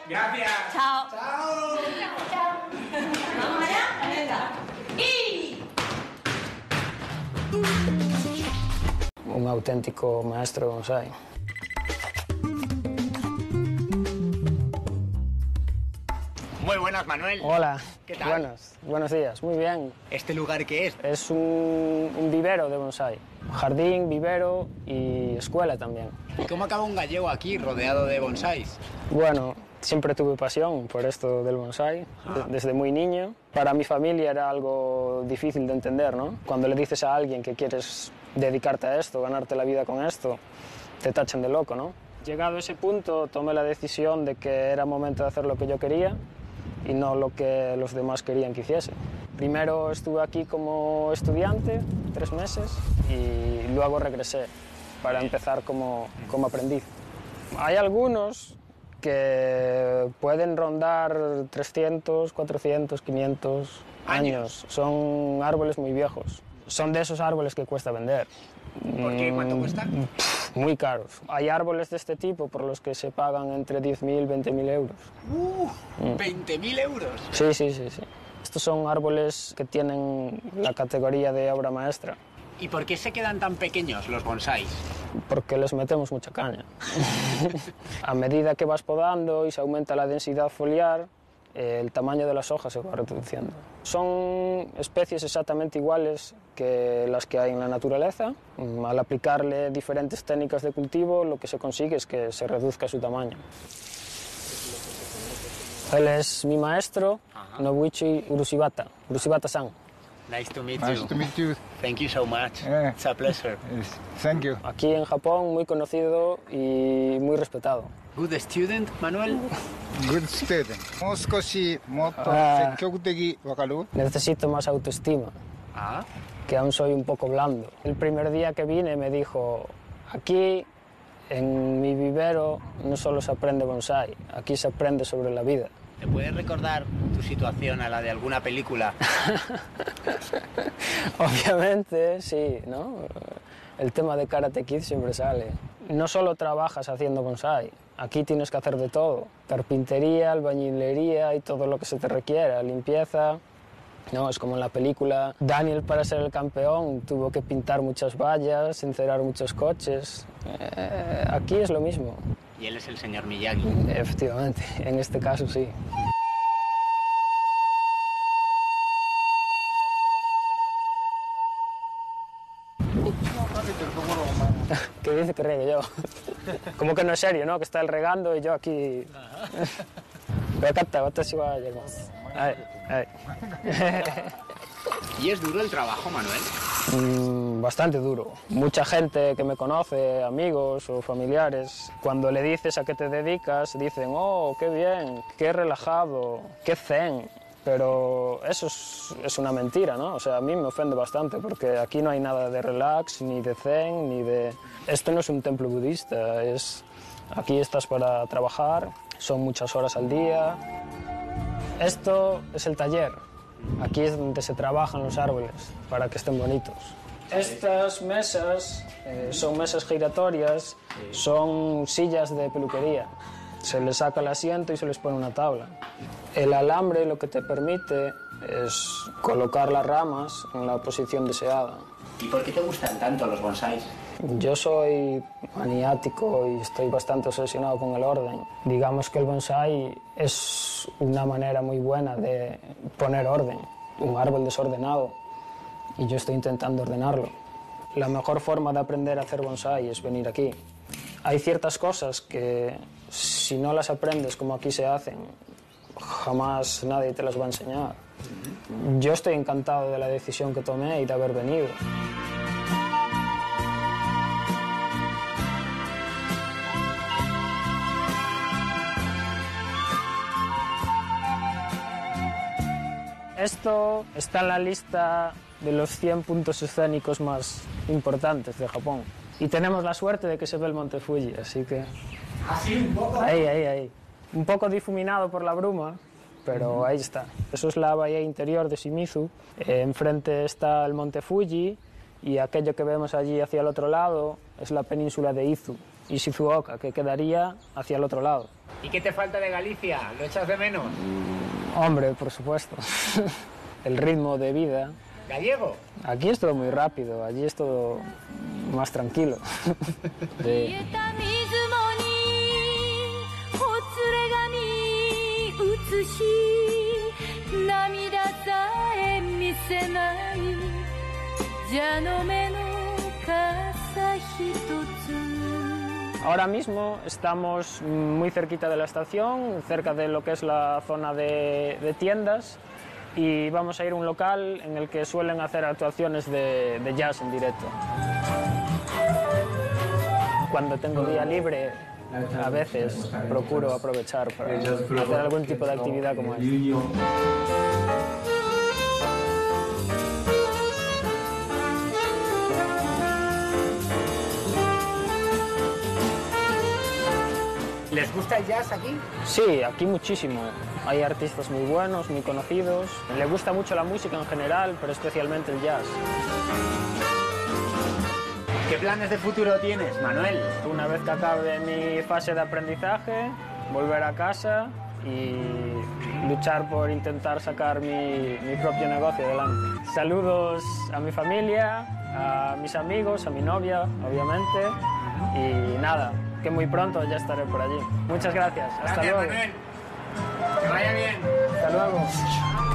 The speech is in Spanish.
Gracias. Chao. Chao. Chao. ¿Vamos allá? Venga. ¡Y! Un auténtico maestro de bonsái. Muy buenas, Manuel. Hola. ¿Qué tal? Buenos días. Muy bien. ¿Este lugar qué es? Es un vivero de bonsái. Jardín, vivero y escuela también. ¿Y cómo acaba un gallego aquí, rodeado de bonsáis? Bueno, siempre tuve pasión por esto del bonsái, desde muy niño. Para mi familia era algo difícil de entender, ¿no? Cuando le dices a alguien que quieres dedicarte a esto, ganarte la vida con esto, te tachan de loco, ¿no? Llegado a ese punto, tomé la decisión de que era momento de hacer lo que yo quería y no lo que los demás querían que hiciese. Primero estuve aquí como estudiante, 3 meses, y luego regresé para empezar como aprendiz. Hay algunos que pueden rondar 300, 400, 500 años. Son árboles muy viejos. Son de esos árboles que cuesta vender. ¿Por qué? ¿Cuánto cuesta? Muy caros. Hay árboles de este tipo por los que se pagan entre 10.000 y 20.000 euros. ¿20.000 euros? Sí. Estos son árboles que tienen la categoría de obra maestra. ¿Y por qué se quedan tan pequeños los bonsáis? Porque les metemos mucha caña. A medida que vas podando y se aumenta la densidad foliar, el tamaño de las hojas se va reduciendo. Son especies exactamente iguales que las que hay en la naturaleza. Al aplicarle diferentes técnicas de cultivo, lo que se consigue es que se reduzca su tamaño. Él es mi maestro, Nobuichi Urusibata-san. Nice to meet Nice you. to meet you. Thank you so much. Yeah. It's a pleasure. Yes. Thank you. Aquí en Japón, muy conocido y muy respetado. Good student, Manuel. Good student. もう少しもっと積極的、わかる? Necesito más autoestima, Ah. que aún soy un poco blando. El primer día que vine me dijo, aquí en mi vivero no solo se aprende bonsái, aquí se aprende sobre la vida. ¿Te puedes recordar tu situación a la de alguna película? Obviamente, sí, ¿no? El tema de Karate Kid siempre sale. No solo trabajas haciendo bonsái, aquí tienes que hacer de todo. Carpintería, albañilería y todo lo que se te requiera, limpieza. No, es como en la película. Daniel, para ser el campeón, tuvo que pintar muchas vallas, encerar muchos coches. Aquí es lo mismo. Y él es el señor Miyagi. Efectivamente, en este caso sí. ¿Qué dice que riegue yo? Como que no es serio, ¿no? Que está él regando y yo aquí... ¿Y es duro el trabajo, Manuel? Bastante duro. Mucha gente que me conoce, amigos o familiares, cuando le dices a qué te dedicas, dicen, oh, qué bien, qué relajado, qué zen. Pero eso es una mentira, ¿no? O sea, a mí me ofende bastante porque aquí no hay nada de relax, ni de zen, ni de... Esto no es un templo budista, aquí estás para trabajar, son muchas horas al día. Esto es el taller, aquí es donde se trabajan los árboles para que estén bonitos. Estas mesas son mesas giratorias, son sillas de peluquería. Se les saca el asiento y se les pone una tabla. El alambre lo que te permite es colocar las ramas en la posición deseada. ¿Y por qué te gustan tanto los bonsáis? Yo soy maniático y estoy bastante obsesionado con el orden. Digamos que el bonsái es una manera muy buena de poner orden. Un árbol desordenado y yo estoy intentando ordenarlo. La mejor forma de aprender a hacer bonsái es venir aquí. Hay ciertas cosas que si no las aprendes como aquí se hacen, jamás nadie te las va a enseñar. Yo estoy encantado de la decisión que tomé y de haber venido. Esto está en la lista de los 100 puntos escénicos más importantes de Japón. Y tenemos la suerte de que se ve el monte Fuji, así que... ¿Así un poco? Ahí. Un poco difuminado por la bruma, pero ahí está. Eso es la bahía interior de Shimizu. Enfrente está el monte Fuji y aquello que vemos allí hacia el otro lado es la península de Izu. y Shizuoka, que quedaría hacia el otro lado. ¿Y qué te falta de Galicia? ¿Lo echas de menos? Hombre, por supuesto. El ritmo de vida. ¿Gallego? Aquí es todo muy rápido, allí es todo más tranquilo. De... Ahora mismo estamos muy cerquita de la estación, cerca de lo que es la zona de tiendas, y vamos a ir a un local en el que suelen hacer actuaciones de jazz en directo. Cuando tengo día libre, a veces procuro aprovechar para hacer algún tipo de actividad como esta. ¿Les gusta el jazz aquí? Sí, aquí muchísimo. Hay artistas muy buenos, muy conocidos. Le gusta mucho la música en general, pero especialmente el jazz. ¿Qué planes de futuro tienes, Manuel? Una vez que acabe mi fase de aprendizaje, volver a casa y luchar por intentar sacar mi propio negocio adelante. Saludos a mi familia, a mis amigos, a mi novia, obviamente, y nada, que muy pronto ya estaré por allí. Muchas gracias. Hasta luego. Manuel. Que vaya bien. Hasta luego.